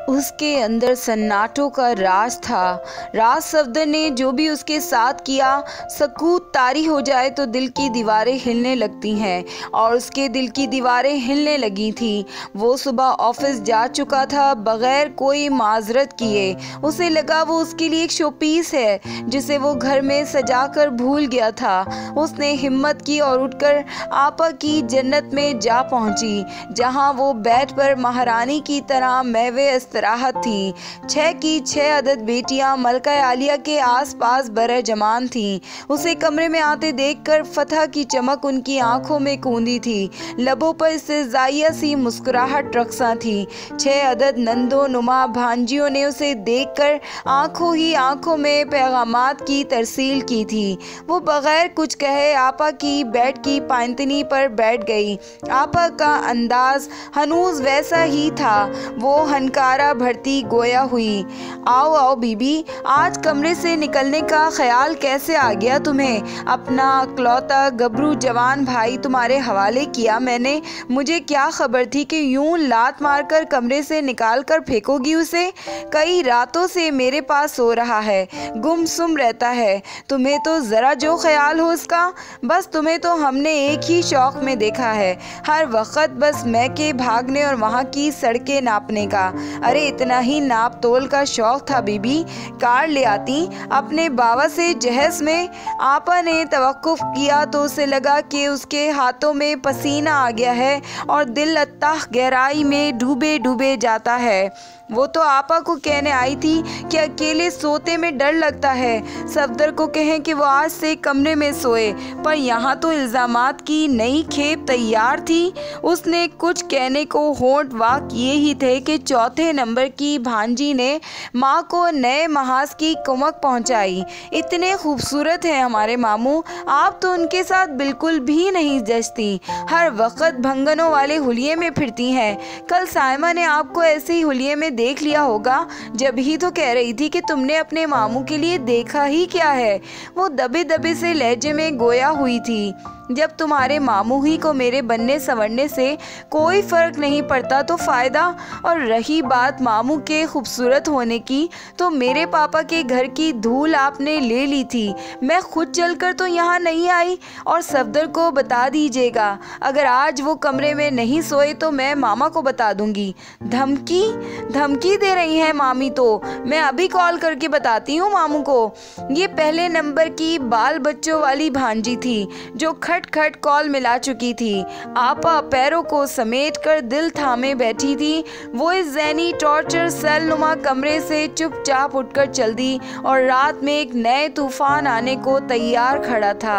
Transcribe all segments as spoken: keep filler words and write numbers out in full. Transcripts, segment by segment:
उसके अंदर सन्नाटों का राज था। राज सफदर ने जो भी उसके साथ किया, सकूत तारी हो जाए तो दिल की दीवारें हिलने लगती हैं, और उसके दिल की दीवारें हिलने लगी थी। वो सुबह ऑफिस जा चुका था बगैर कोई माजरत किए। उसे लगा वो उसके लिए एक शोपीस है जिसे वो घर में सजा कर भूल गया था। उसने हिम्मत की और उठकर आपा की जन्नत में जा पहुंची, जहां वो बेड पर महारानी की तरह महवे राहत थी। छह की छह अदद बेटियां मलका आलिया के आसपास बरे जमान थीं। उसे कमरे में आते देखकर फतह की चमक उनकी आंखों में कूंदी थी। लबों पर इस्तेज़ाइया सी मुस्कुराहट रक्सा थी। छह अदद नंदो नुमा भांजियों ने उसे देखकर आंखों ही आंखों में पैगामात की तरसील की थी। वो बगैर कुछ कहे आपा की बेड की पायंतनी पर बैठ गई। आपा का अंदाज हनूज वैसा ही था। वो हनकारा भरती गोया हुई। आओ आओ बीबी, आज कमरे से निकलने का ख्याल कैसे आ गया तुम्हें? अपना अकलौता गबरू जवान भाई तुम्हारे हवाले किया मैंने। मुझे क्या खबर थी कि यूं लात मारकर कमरे से निकाल कर फेंकोगी उसे। कई रातों से मेरे पास सो रहा है, गुमसुम रहता है। तुम्हें तो ज़रा जो ख्याल हो उसका। बस तुम्हें तो हमने एक ही शौक में देखा है, हर वक्त बस मैं के भागने और वहाँ की सड़कें नापने का। अरे इतना ही नाप तोल का शौक था बीबी, कार ले आती अपने बाबा से जहेज में। आपा ने तवक्कुफ किया तो उसे लगा कि उसके हाथों में पसीना आ गया है और दिल अत्ताह गहराई में डूबे डूबे जाता है। वो तो आपा को कहने आई थी कि अकेले सोते में डर लगता है, सफदर को कहें कि वो आज से कमरे में सोए, पर यहाँ तो इल्ज़ामात की नई खेप तैयार थी। उसने कुछ कहने को होंठ वाक किए ही थे कि चौथे नंबर की भांजी ने माँ को नए महाज की कुमक पहुँचाई। इतने खूबसूरत हैं हमारे मामू, आप तो उनके साथ बिल्कुल भी नहीं जचती, हर वक्त भंगनों वाले हुलिये में फिरती हैं। कल साइमा ने आपको ऐसे ही हुलिये में देख लिया होगा, जब ही तो कह रही थी कि तुमने अपने मामू के लिए देखा ही क्या है। वो दबे दबे से लहजे में गोया हुई थी। जब तुम्हारे मामू ही को मेरे बनने संवरने से कोई फ़र्क नहीं पड़ता तो फ़ायदा। और रही बात मामू के खूबसूरत होने की, तो मेरे पापा के घर की धूल आपने ले ली थी। मैं खुद चलकर तो यहाँ नहीं आई। और सफदर को बता दीजिएगा, अगर आज वो कमरे में नहीं सोए तो मैं मामा को बता दूंगी। धमकी धमकी दे रही हैं मामी तो। मैं अभी कॉल करके बताती हूँ मामू को। ये पहले नंबर की बाल बच्चों वाली भांजी थी जो खट खट कॉल मिला चुकी थी। आपा पैरों को समेट कर दिल थामे बैठी थी। वो इस ज़हनी टॉर्चर सेल नुमा कमरे से चुपचाप उठकर चल दी और रात में एक नए तूफान आने को तैयार खड़ा था।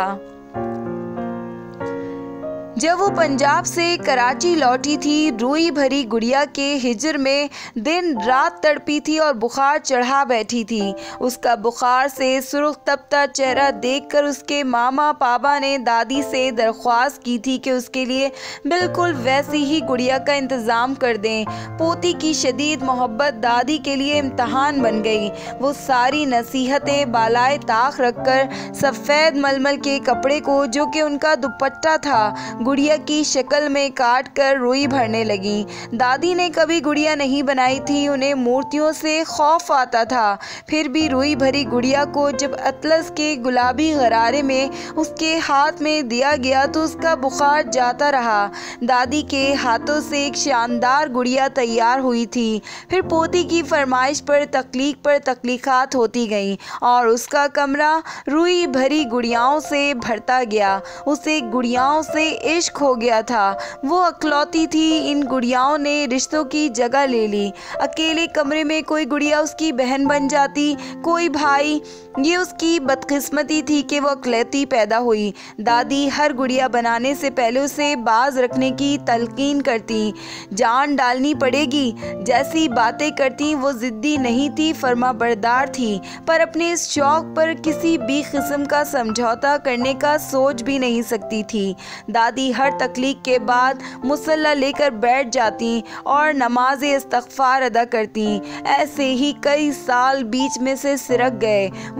जब वो पंजाब से कराची लौटी थी, रूई भरी गुड़िया के हिजर में दिन रात तड़पी थी और बुखार चढ़ा बैठी थी। उसका बुखार से सुर्ख तपता चेहरा देखकर उसके मामा पापा ने दादी से दरख्वास्त की थी कि उसके लिए बिल्कुल वैसी ही गुड़िया का इंतज़ाम कर दें। पोती की शदीद मोहब्बत दादी के लिए इम्तहान बन गई। वो सारी नसीहतें बालाए ताक रखकर सफ़ेद मलमल के कपड़े को, जो कि उनका दुपट्टा था, गुड़िया की शक्ल में काट कर रुई भरने लगी। दादी ने कभी गुड़िया नहीं बनाई थी, उन्हें मूर्तियों से खौफ आता था। फिर भी रुई भरी गुड़िया को जब अतलस के गुलाबी गरारे में उसके हाथ में दिया गया तो उसका बुखार जाता रहा। दादी के हाथों से एक शानदार गुड़िया तैयार हुई थी। फिर पोती की फरमाइश पर तख्लीक पर तख्लीकात होती गईं और उसका कमरा रुई भरी गुड़ियाओं से भरता गया। उसे गुड़ियाओं से इश्क हो गया था। वो अकलौती थी, इन गुड़ियाओं ने रिश्तों की जगह ले ली। अकेले कमरे में कोई गुड़िया उसकी बहन बन जाती, कोई भाई। ये उसकी बदकिस्मती थी कि वो अकलौती पैदा हुई। दादी हर गुड़िया बनाने से पहले उसे बाज रखने की तलकीन करती। जान डालनी पड़ेगी जैसी बातें करती। वो ज़िद्दी नहीं थी, फर्मा बरदार थी, पर अपने इस शौक पर किसी भी किस्म का समझौता करने का सोच भी नहीं सकती थी। दादी हर तकलीफ के बाद मुसल्ला लेकर बैठ जाती और नमाज इस्तग़फ़ार अदा करती। ऐसे ही कई साल बीच में से सिरक गए। वो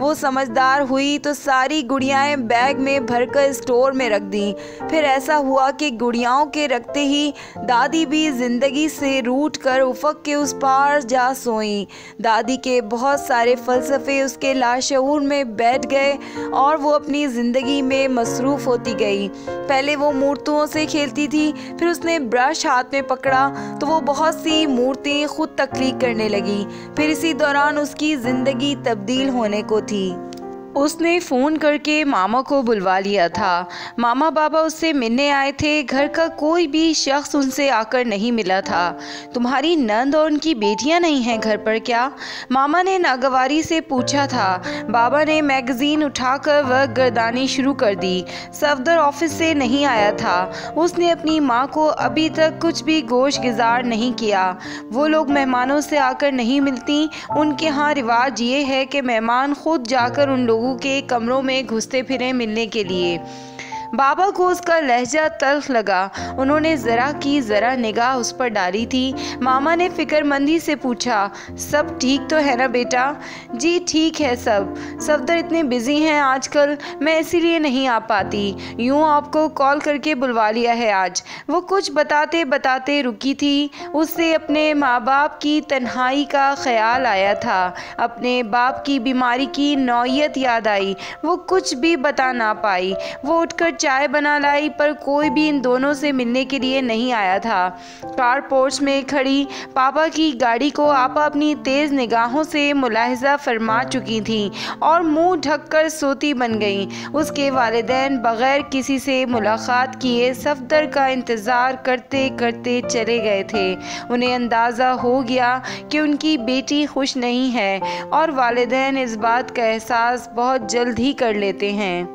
वो समझदार हुई तो सारी गुड़ियाएं बैग में भरकर स्टोर में रख दी। फिर ऐसा हुआ कि गुड़ियाओं के रखते ही दादी भी जिंदगी से रूठ कर उफक के उस पार जा सोई। दादी के बहुत सारे फलसफे उसके लाशऊर में बैठ गए और वो अपनी ज़िंदगी में मसरूफ़ होती गई। पहले वो मूर्तियों से खेलती थी, फिर उसने ब्रश हाथ में पकड़ा तो वो बहुत सी मूर्तियाँ खुद तख्लीक करने लगी। फिर इसी दौरान उसकी ज़िंदगी तब्दील होने को थी। उसने फ़ोन करके मामा को बुलवा लिया था। मामा बाबा उससे मिलने आए थे। घर का कोई भी शख्स उनसे आकर नहीं मिला था। तुम्हारी नंद और उनकी बेटियां नहीं हैं घर पर क्या? मामा ने नागवारी से पूछा था। बाबा ने मैगज़ीन उठाकर वह गर्दानी शुरू कर दी। सफदर ऑफिस से नहीं आया था। उसने अपनी माँ को अभी तक कुछ भी गोश गुजार नहीं किया। वो लोग मेहमानों से आकर नहीं मिलती। उनके यहाँ रिवाज ये है कि मेहमान खुद जाकर उन लोगों के कमरों में घुसते फिरे मिलने के लिए। बाबा को उसका लहजा तल्ख लगा। उन्होंने ज़रा की ज़रा निगाह उस पर डाली थी। मामा ने फ़िक्रमंदी से पूछा, सब ठीक तो है ना बेटा? जी ठीक है सब। सफदर इतने बिज़ी हैं आजकल, मैं इसीलिए नहीं आ पाती। यूँ आपको कॉल करके बुलवा लिया है आज। वो कुछ बताते बताते रुकी थी। उससे अपने माँ बाप की तन्हाई का ख्याल आया था। अपने बाप की बीमारी की नौयत याद आई। वो कुछ भी बता ना पाई। वो उठकर चाय बना लाई, पर कोई भी इन दोनों से मिलने के लिए नहीं आया था। कार पोर्च में खड़ी पापा की गाड़ी को आपा अपनी तेज़ निगाहों से मुलाहिजा फरमा चुकी थी और मुंह ढककर सोती बन गईं। उसके वालिदैन बग़ैर किसी से मुलाकात किए सफदर का इंतज़ार करते करते चले गए थे। उन्हें अंदाज़ा हो गया कि उनकी बेटी खुश नहीं है और वालिदैन इस बात का एहसास बहुत जल्द ही कर लेते हैं।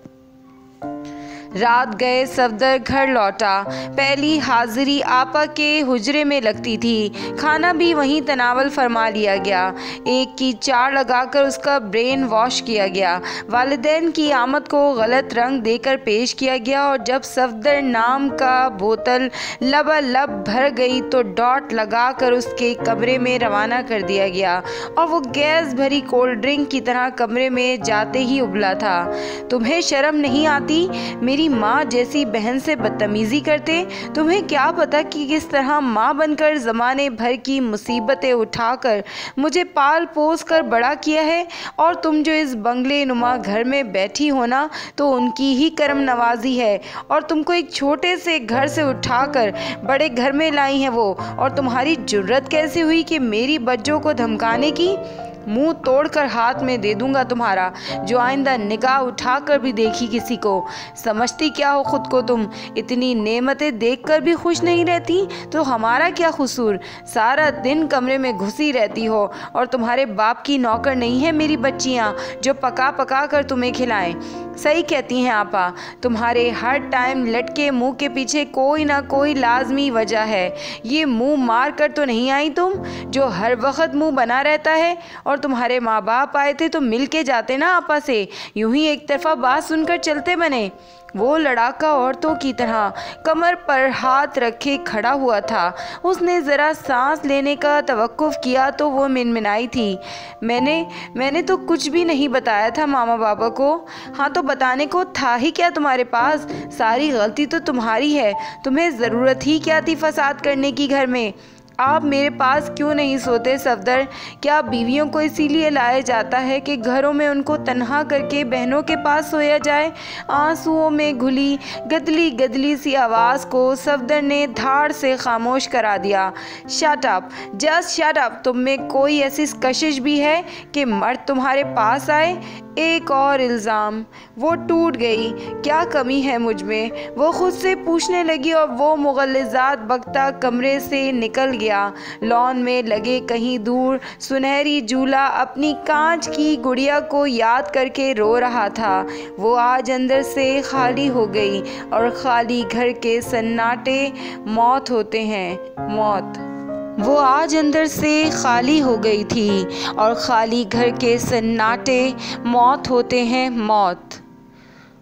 रात गए सफदर घर लौटा। पहली हाजिरी आपा के हुजरे में लगती थी। खाना भी वहीं तनावल फरमा लिया गया। एक की चार लगाकर उसका ब्रेन वॉश किया गया। वालिदैन की आमद को गलत रंग देकर पेश किया गया और जब सफदर नाम का बोतल लबालब भर गई तो डॉट लगाकर उसके कमरे में रवाना कर दिया गया और वो गैस भरी कोल्ड ड्रिंक की तरह कमरे में जाते ही उबला था। तुम्हें शर्म नहीं आती? मेरी माँ जैसी बहन से बदतमीजी करते? तुम्हें क्या पता कि किस तरह माँ बनकर ज़माने भर की मुसीबतें उठाकर मुझे पाल पोस कर बड़ा किया है। और तुम जो इस बंगले नुमा घर में बैठी हो ना, तो उनकी ही करम नवाजी है और तुमको एक छोटे से घर से उठाकर बड़े घर में लाई हैं वो। और तुम्हारी जुर्रत कैसे हुई कि मेरी बच्चों को धमकाने की? मुंह तोड़कर हाथ में दे दूंगा तुम्हारा, जो आइंदा निगाह उठाकर भी देखी किसी को। समझती क्या हो खुद को तुम? इतनी नेमतें देखकर भी खुश नहीं रहती तो हमारा क्या कसूर? सारा दिन कमरे में घुसी रहती हो और तुम्हारे बाप की नौकर नहीं है मेरी बच्चियाँ जो पका पका कर तुम्हें खिलाएं। सही कहती हैं आपा, तुम्हारे हर टाइम लटके मुंह के पीछे कोई ना कोई लाजमी वजह है। ये मुंह मार कर तो नहीं आई तुम, जो हर वक्त मुंह बना रहता है। और तुम्हारे माँ बाप आए थे तो मिल के जाते ना आपा से, यूं ही एक तरफा बात सुनकर चलते बने। वो लड़ाका औरतों की तरह कमर पर हाथ रखे खड़ा हुआ था। उसने ज़रा सांस लेने का तवक्कुफ किया तो वो मिनमिनाई थी, मैंने मैंने तो कुछ भी नहीं बताया था मामा बाबा को। हाँ तो बताने को था ही क्या तुम्हारे पास? सारी गलती तो तुम्हारी है। तुम्हें ज़रूरत ही क्या थी फसाद करने की घर में? आप मेरे पास क्यों नहीं सोते सफदर? क्या बीवियों को इसीलिए लाया जाता है कि घरों में उनको तन्हा करके बहनों के पास सोया जाए? आंसुओं में घुली गदली गदली सी आवाज़ को सफदर ने धाड़ से खामोश करा दिया। Shut up, just shut up. तुम में कोई ऐसी कशिश भी है कि मर्द तुम्हारे पास आए? एक और इल्ज़ाम। वो टूट गई। क्या कमी है मुझ में? वो खुद से पूछने लगी और वो मुग़ल्लिज़ात बकता कमरे से निकल गया। लॉन में लगे कहीं दूर सुनहरी जूला अपनी कांच की गुड़िया को याद करके रो रहा था। वो आज अंदर से खाली हो गई और खाली घर के सन्नाटे मौत होते हैं, मौत। वो आज अंदर से खाली हो गई थी और खाली घर के सन्नाटे मौत होते हैं, मौत।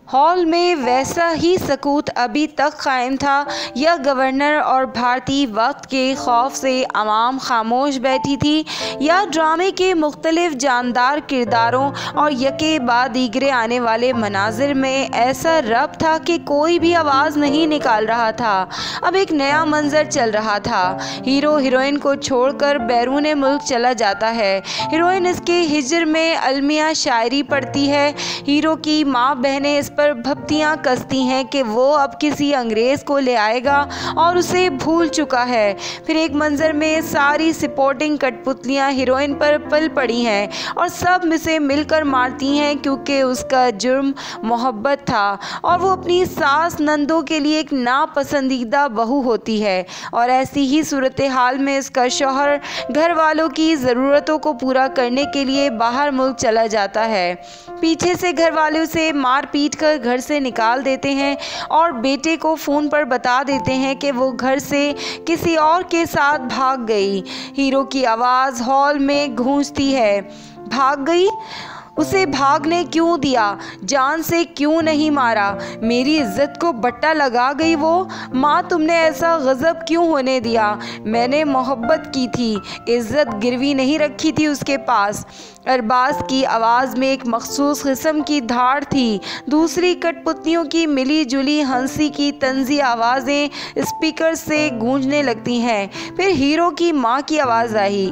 हॉल में वैसा ही सकूत अभी तक कायम था। यह गवर्नर और भारतीय वक्त के खौफ से आवाम खामोश बैठी थी। या ड्रामे के मुख्तलिफ जानदार किरदारों और यके बाद दीगरे आने वाले मनाजिर में ऐसा रब था कि कोई भी आवाज़ नहीं निकाल रहा था। अब एक नया मंजर चल रहा था। हीरो हीरोइन को छोड़कर बैरून मुल्क चला जाता है। हीरोइन इसके हिजर में अलमिया शायरी पढ़ती है। हीरो की माँ बहनें इस पर भपतियाँ कसती हैं कि वो अब किसी अंग्रेज़ को ले आएगा और उसे भूल चुका है। फिर एक मंजर में सारी सपोर्टिंग कठपुतलियाँ हीरोइन पर पल पड़ी हैं और सब उसे मिलकर मारती हैं क्योंकि उसका जुर्म मोहब्बत था और वो अपनी सास नंदों के लिए एक नापसंदीदा बहू होती है। और ऐसी ही सूरत हाल में इसका शौहर घर वालों की ज़रूरतों को पूरा करने के लिए बाहर मुल्क चला जाता है। पीछे से घर वालों से मार पीट कर घर से निकाल देते हैं और बेटे को फ़ोन पर बता देते हैं कि वो घर से किसी और के साथ भाग गई। हीरो की आवाज़ हॉल में गूंजती है, भाग गई? उसे भागने क्यों दिया? जान से क्यों नहीं मारा? मेरी इज्जत को बट्टा लगा गई वो। माँ, तुमने ऐसा गज़ब क्यों होने दिया? मैंने मोहब्बत की थी, इज्जत गिरवी नहीं रखी थी उसके पास। अरबाज की आवाज़ में एक मखसूस किस्म की धार थी। दूसरी कठपुतलियों की मिली जुली हंसी की तंज़ी आवाज़ें स्पीकर से गूंजने लगती हैं। फिर हीरो की माँ की आवाज़ आई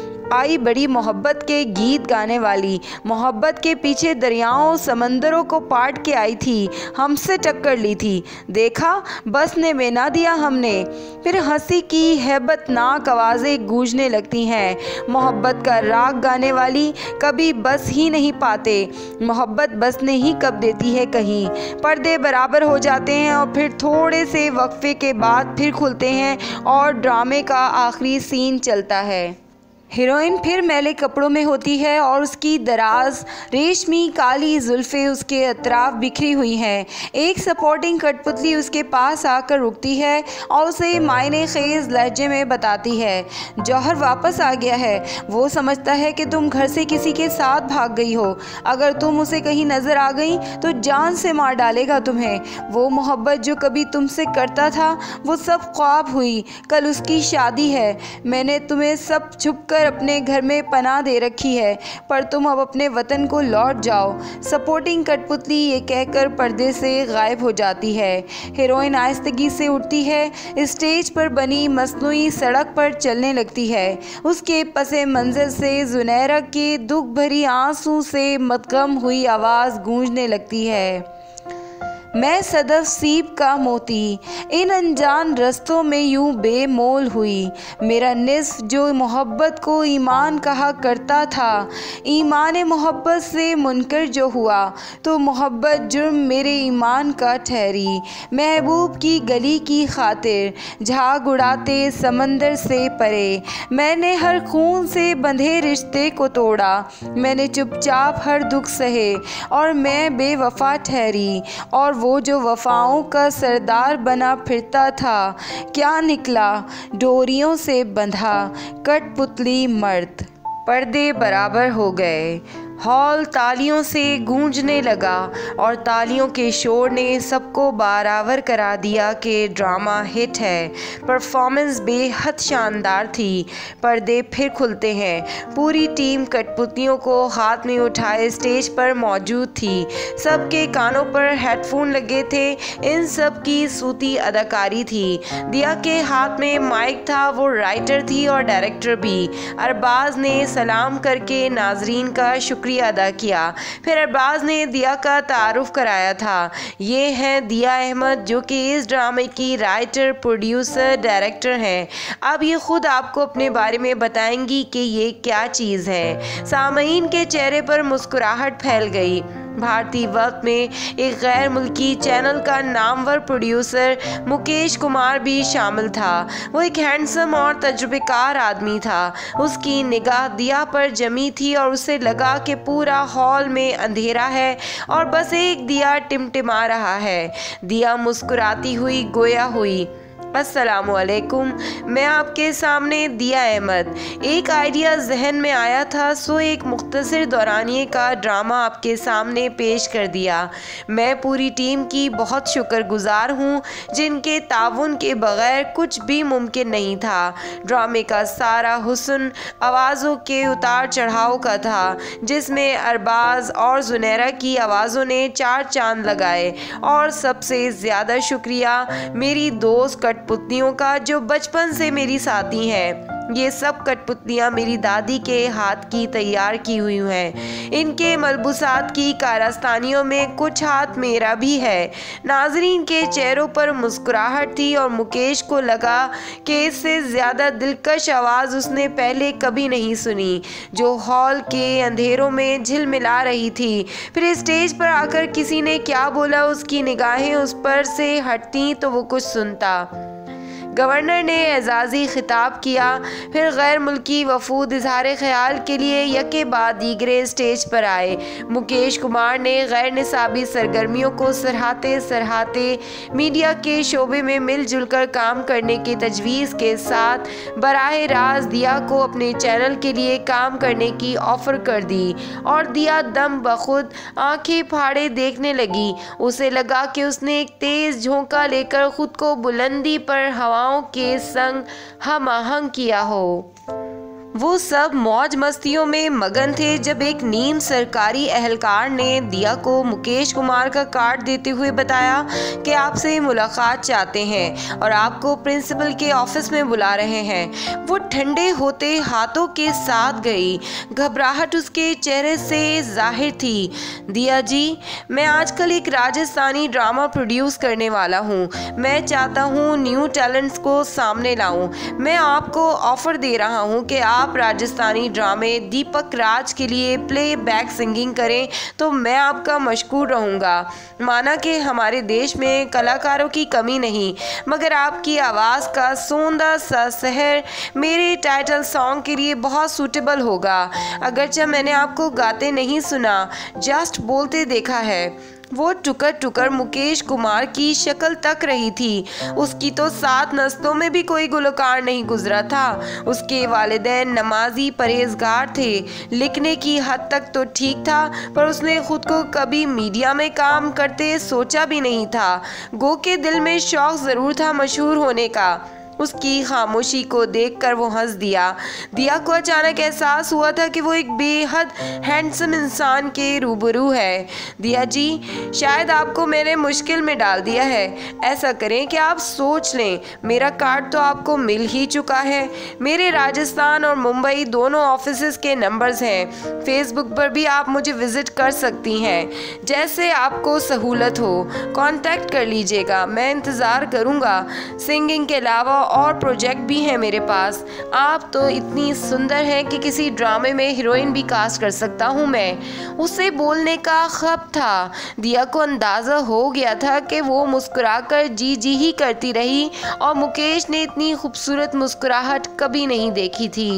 आई बड़ी मोहब्बत के गीत गाने वाली। मोहब्बत के पीछे दरियाओं समंदरों को पाट के आई थी, हमसे टक्कर ली थी, देखा बसने में ना दिया हमने। फिर हंसी की हैबतनाक आवाज़ें गूंजने लगती हैं। मोहब्बत का राग गाने वाली कभी बस ही नहीं पाते। मोहब्बत बसने ही कब देती है कहीं। पर्दे बराबर हो जाते हैं और फिर थोड़े से वक्फे के बाद फिर खुलते हैं और ड्रामे का आखिरी सीन चलता है। हीरोइन फिर मैले कपड़ों में होती है और उसकी दराज रेशमी काली जुल्फ़ें उसके अतराफ बिखरी हुई हैं। एक सपोर्टिंग कठपुतली उसके पास आकर रुकती है और उसे मायने खेज लहजे में बताती है, जौहर वापस आ गया है। वो समझता है कि तुम घर से किसी के साथ भाग गई हो। अगर तुम उसे कहीं नज़र आ गई तो जान से मार डालेगा तुम्हें। वो मोहब्बत जो कभी तुमसे करता था वो सब ख्वाब हुई। कल उसकी शादी है। मैंने तुम्हें सब छुप कर अपने घर में पनाह दे रखी है, पर तुम अब अपने वतन को लौट जाओ। सपोर्टिंग कठपुतली ये कहकर पर्दे से गायब हो जाती है। हीरोइन आहिस्तगी से उठती है, स्टेज पर बनी मसनूई सड़क पर चलने लगती है। उसके पसे मंजर से जुनैरा के दुख भरी आंसू से मतगम हुई आवाज़ गूंजने लगती है, मैं सदफ सीप का मोती इन अनजान रस्तों में यूं बेमोल हुई। मेरा निस्फ जो मोहब्बत को ईमान कहा करता था, ईमान मोहब्बत से मुनकर जो हुआ तो मोहब्बत जुर्म मेरे ईमान का ठहरी। महबूब की गली की खातिर झाग उड़ाते समंदर से परे, मैंने हर खून से बंधे रिश्ते को तोड़ा। मैंने चुपचाप हर दुख सहे और मैं बेवफा ठहरी। और वो जो वफाओं का सरदार बना फिरता था, क्या निकला डोरियों से बंधा कठपुतली मर्द। पर्दे बराबर हो गए। हॉल तालियों से गूंजने लगा और तालियों के शोर ने सबको बारावर करा दिया कि ड्रामा हिट है। परफॉर्मेंस बेहद शानदार थी। पर्दे फिर खुलते हैं। पूरी टीम कठपुतलियों को हाथ में उठाए स्टेज पर मौजूद थी। सबके कानों पर हेडफोन लगे थे। इन सब की सूती अदाकारी थी। दिया के हाथ में माइक था, वो राइटर थी और डायरेक्टर भी। अरबाज ने सलाम करके नाजरीन का शुक्रिया अदा किया। फिर अरबाज ने दिया का तारुफ कराया था। ये हैं दिया अहमद, जो कि इस ड्रामे की राइटर, प्रोड्यूसर, डायरेक्टर हैं। अब ये खुद आपको अपने बारे में बताएंगी कि ये क्या चीज़ है। सामईन के चेहरे पर मुस्कुराहट फैल गई। भारतीय वक्त में एक गैर मुल्की चैनल का नामवर प्रोड्यूसर मुकेश कुमार भी शामिल था। वो एक हैंडसम और तजुर्बेकार आदमी था। उसकी निगाह दिया पर जमी थी और उसे लगा कि पूरा हॉल में अंधेरा है और बस एक दिया टिमटिमा रहा है। दिया मुस्कुराती हुई गोया हुई, अस्सलामुअलैकुम, मैं आपके सामने दिया अहमद। एक आइडिया जहन में आया था, सो एक मुख्तसर दौरानिए का ड्रामा आपके सामने पेश कर दिया। मैं पूरी टीम की बहुत शुक्रगुजार हूँ, जिनके ताउन के बगैर कुछ भी मुमकिन नहीं था। ड्रामे का सारा हुस्न आवाज़ों के उतार चढ़ाव का था, जिसमें अरबाज और जुनैरा की आवाज़ों ने चार चांद लगाए। और सबसे ज़्यादा शुक्रिया मेरी दोस्त कठपुतलियों का, जो बचपन से मेरी साथी हैं। ये सब कठपुतलियाँ मेरी दादी के हाथ की तैयार की हुई हैं। इनके मलबूसात की कारस्तानियों में कुछ हाथ मेरा भी है। नाजरीन के चेहरों पर मुस्कुराहट थी और मुकेश को लगा कि इससे ज़्यादा दिलकश आवाज़ उसने पहले कभी नहीं सुनी, जो हॉल के अंधेरों में झिलमिला रही थी। फिर स्टेज पर आकर किसी ने क्या बोला, उसकी निगाहें उस पर से हटती तो वो कुछ सुनता। गवर्नर ने एजाज़ी खिताब किया, फिर गैर मुल्की वफूद इजहार ख्याल के लिए यके बाद दीगरे स्टेज पर आए। मुकेश कुमार ने गैर निसाबी सरगर्मियों को सराहते सराहते मीडिया के शोबे में मिलजुल कर काम करने की तजवीज़ के साथ बराह रास्त दिया को अपने चैनल के लिए काम करने की ऑफ़र कर दी और दिया दम बखुद आंखें फाड़े देखने लगी। उसे लगा कि उसने एक तेज़ झोंका लेकर ख़ुद को बुलंदी पर हवा के संग हम आहंग किया हो। वो सब मौज मस्तियों में मगन थे जब एक नीम सरकारी एहलकार ने दिया को मुकेश कुमार का कार्ड देते हुए बताया कि आपसे मुलाकात चाहते हैं और आपको प्रिंसिपल के ऑफिस में बुला रहे हैं। वो ठंडे होते हाथों के साथ गई, घबराहट उसके चेहरे से जाहिर थी। दिया जी, मैं आजकल एक राजस्थानी ड्रामा प्रोड्यूस करने वाला हूँ। मैं चाहता हूँ न्यू टैलेंट्स को सामने लाऊं। मैं आपको ऑफर दे रहा हूँ कि आप आप राजस्थानी ड्रामे दीपक राज के लिए प्ले बैक सिंगिंग करें तो मैं आपका मशकूर रहूँगा। माना कि हमारे देश में कलाकारों की कमी नहीं, मगर आपकी आवाज़ का सोंदा सा सहर मेरे टाइटल सॉन्ग के लिए बहुत सूटेबल होगा। अगरचे मैंने आपको गाते नहीं सुना, जस्ट बोलते देखा है। वो टुकर टुकर मुकेश कुमार की शक्ल तक रही थी। उसकी तो सात नस्लों में भी कोई गुलकार नहीं गुजरा था। उसके वालिदैन नमाजी परहेजगार थे। लिखने की हद तक तो ठीक था, पर उसने खुद को कभी मीडिया में काम करते सोचा भी नहीं था। गो के दिल में शौक ज़रूर था मशहूर होने का। उसकी खामोशी को देखकर वो हंस दिया। दिया को अचानक एहसास हुआ था कि वो एक बेहद हैंडसम इंसान के रूबरू है। दिया जी, शायद आपको मैंने मुश्किल में डाल दिया है। ऐसा करें कि आप सोच लें, मेरा कार्ड तो आपको मिल ही चुका है। मेरे राजस्थान और मुंबई दोनों ऑफिसेस के नंबर्स हैं। फेसबुक पर भी आप मुझे विज़िट कर सकती हैं। जैसे आपको सहूलत हो कांटेक्ट कर लीजिएगा, मैं इंतज़ार करूँगा। सिंगिंग के अलावा और प्रोजेक्ट भी हैं मेरे पास। आप तो इतनी सुंदर हैं कि किसी ड्रामे में हीरोइन भी कास्ट कर सकता हूँ मैं। उसे बोलने का खब था। दिया को अंदाज़ा हो गया था कि वो मुस्कुराकर जी जी ही करती रही और मुकेश ने इतनी खूबसूरत मुस्कुराहट कभी नहीं देखी थी।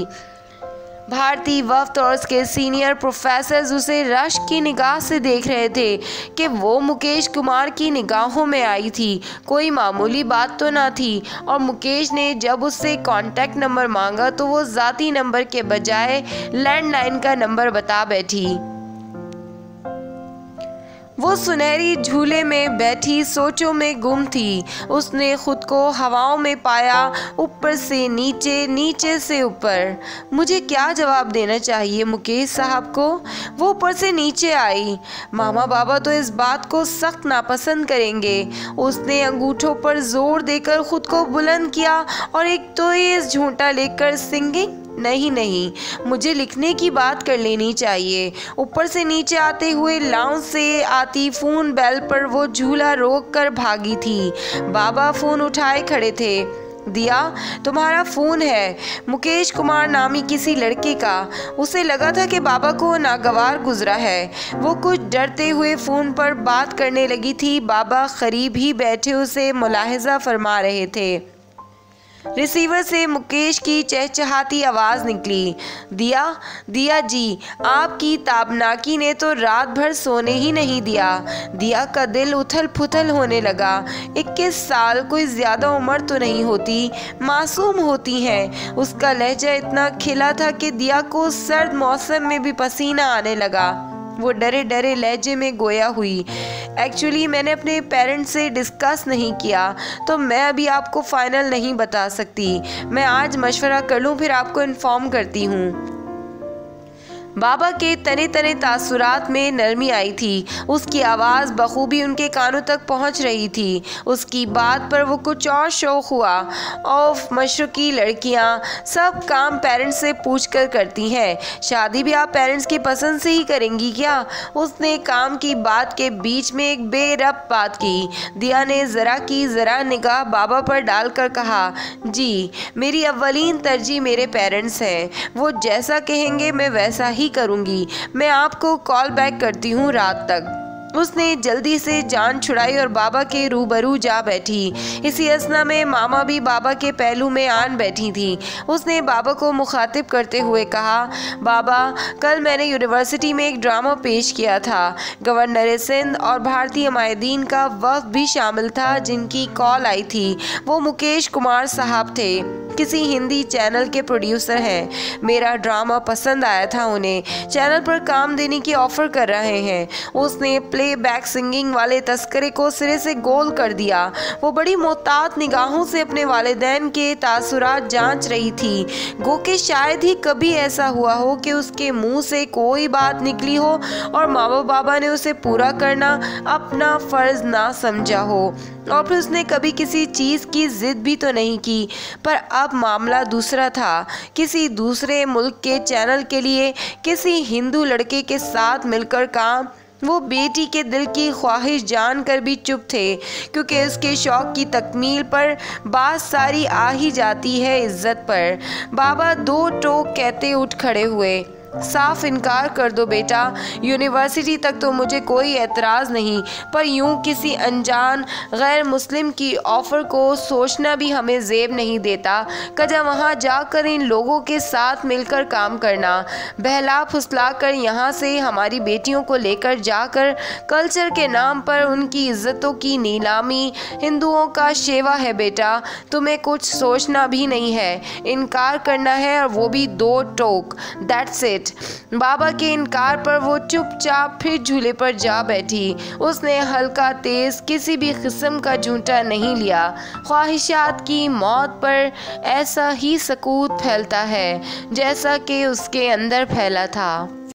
भारतीय वफ्द और उसके सीनियर प्रोफेसर्स उसे रश्क की निगाह से देख रहे थे कि वो मुकेश कुमार की निगाहों में आई थी। कोई मामूली बात तो ना थी। और मुकेश ने जब उससे कांटेक्ट नंबर मांगा तो वो ज़ाती नंबर के बजाय लैंडलाइन का नंबर बता बैठी। वो सुनहरी झूले में बैठी सोचों में गुम थी। उसने खुद को हवाओं में पाया, ऊपर से नीचे, नीचे से ऊपर। मुझे क्या जवाब देना चाहिए मुकेश साहब को? वो ऊपर से नीचे आई। मामा बाबा तो इस बात को सख्त नापसंद करेंगे। उसने अंगूठों पर जोर देकर खुद को बुलंद किया और एक तेज झूंटा लेकर सिंगिंग नहीं नहीं, मुझे लिखने की बात कर लेनी चाहिए। ऊपर से नीचे आते हुए लाउंज से आती फ़ोन बेल पर वो झूला रोक कर भागी थी। बाबा फ़ोन उठाए खड़े थे। दिया, तुम्हारा फ़ोन है, मुकेश कुमार नामी किसी लड़के का। उसे लगा था कि बाबा को नागवार गुजरा है। वो कुछ डरते हुए फ़ोन पर बात करने लगी थी। बाबा करीब ही बैठे उसे मुलाहिजा फरमा रहे थे। रिसीवर से मुकेश की चहचहाती आवाज़ निकली। दिया दिया जी, आपकी ताबनाकी ने तो रात भर सोने ही नहीं दिया। दिया का दिल उथल पुथल होने लगा। इक्कीस साल कोई ज़्यादा उम्र तो नहीं होती, मासूम होती हैं। उसका लहजा इतना खिला था कि दिया को सर्द मौसम में भी पसीना आने लगा। वो डरे डरे लहजे में गोया हुई। एक्चुअली मैंने अपने पेरेंट्स से डिस्कस नहीं किया, तो मैं अभी आपको फाइनल नहीं बता सकती। मैं आज मशवरा कर लूँ, फिर आपको इन्फॉर्म करती हूँ। बाबा के तने तने तासुरात में नरमी आई थी। उसकी आवाज़ बखूबी उनके कानों तक पहुंच रही थी। उसकी बात पर वो कुछ और शौक हुआ। ऑफ मशरकी लड़कियां सब काम पेरेंट्स से पूछ कर करती हैं। शादी भी आप पेरेंट्स की पसंद से ही करेंगी क्या? उसने काम की बात के बीच में एक बेरब बात की। दिया ने ज़रा की ज़रा निगाह बाबा पर डालकर कहा, जी मेरी अव्वलीन तरजीह मेरे पेरेंट्स हैं। वो जैसा कहेंगे मैं वैसा ही करूंगी। मैं आपको कॉल बैक करती हूँ रात तक। उसने जल्दी से जान छुड़ाई और बाबा के रूबरू जा बैठी। इसी असना में मामा भी बाबा के पहलू में आन बैठी थी। उसने बाबा को मुखातिब करते हुए कहा, बाबा कल मैंने यूनिवर्सिटी में एक ड्रामा पेश किया था। गवर्नर सिंध और भारतीय माहिदीन का वफ़द भी शामिल था, जिनकी कॉल आई थी। वो मुकेश कुमार साहब थे, किसी हिंदी चैनल के प्रोड्यूसर हैं। मेरा ड्रामा पसंद आया था उन्हें। चैनल पर काम देने की ऑफ़र कर रहे हैं। उसने प्ले बैक सिंगिंग वाले तस्करे को सिरे से गोल कर दिया। वो बड़ी मोहतात निगाहों से अपने वालिदैन के तासुरात जांच रही थी। गो के शायद ही कभी ऐसा हुआ हो कि उसके मुंह से कोई बात निकली हो और माँ बाबा ने उसे पूरा करना अपना फ़र्ज़ ना समझा हो। और फिर उसने कभी किसी चीज़ की ज़िद भी तो नहीं की। पर अब मामला दूसरा था। किसी दूसरे मुल्क के चैनल के लिए किसी हिंदू लड़के के साथ मिलकर काम। वो बेटी के दिल की ख्वाहिश जानकर भी चुप थे, क्योंकि उसके शौक़ की तकमील पर बात सारी आ ही जाती है इज्जत पर। बाबा दो टोक कहते उठ खड़े हुए। साफ इनकार कर दो बेटा, यूनिवर्सिटी तक तो मुझे कोई एतराज़ नहीं, पर यूं किसी अनजान गैर मुस्लिम की ऑफ़र को सोचना भी हमें ज़ेब नहीं देता। कजा वहाँ जाकर इन लोगों के साथ मिलकर काम करना, बहला फुसला कर यहाँ से हमारी बेटियों को लेकर जाकर कल्चर के नाम पर उनकी इज्जतों की नीलामी हिंदुओं का शेवा है बेटा। तुम्हें कुछ सोचना भी नहीं है, इनकार करना है, और वो भी दो टोक। That's it. बाबा के इनकार पर वो चुपचाप फिर झूले पर जा बैठी। उसने हल्का तेज किसी भी किस्म का झूठा नहीं लिया। ख्वाहिशात की मौत पर ऐसा ही सकूत फैलता है जैसा कि उसके अंदर फैला था।